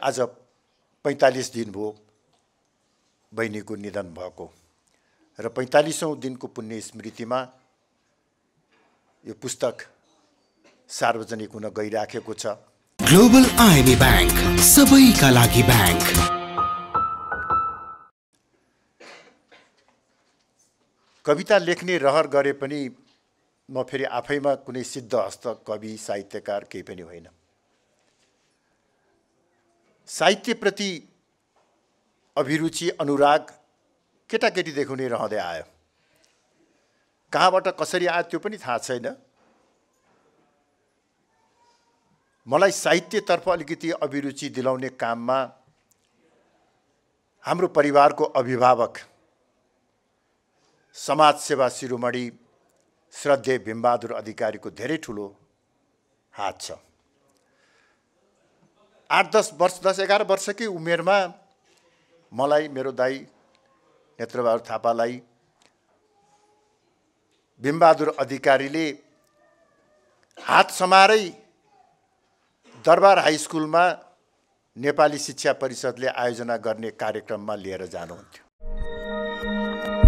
आज 45 दिन भयो बहिनीको निधन भएको र 45औं दिनको पुण्य स्मृतिमा यो पुस्तक सार्वजनिक हुन गइराखेको छ। ग्लोबल आईएमए बैंक, सबैका लागि बैंक। कविता लेख्ने रहर गरे पनि म फेरि आफैमा कुनै सिद्धहस्त कवि साहित्यकार केही पनि होइन। साहित्यप्रति अभिरुचि अनुराग केटाकेटीदेखि नै रहँदै आयो। कहाँबाट कसरी आयो त्यो पनि थाहा छैन। मलाई साहित्यतर्फ अलिकति अभिरुचि दिलाउने काममा हाम्रो परिवारको अभिभावक समाजसेवा शिरोमणि श्रद्धेय भीमबहादुर अधिकारीको धेरै ठुलो हात छ। 8-10 वर्ष 10-11 वर्षकै उमेरमा मलाई मेरो दाइ नेत्रबहादुर थापालाई भीमबहादुर अधिकारीले हात समारै दरबार हाई स्कुलमा नेपाली शिक्षा परिषदले आयोजना गर्ने कार्यक्रममा लिएर जानुहुन्थ्यो।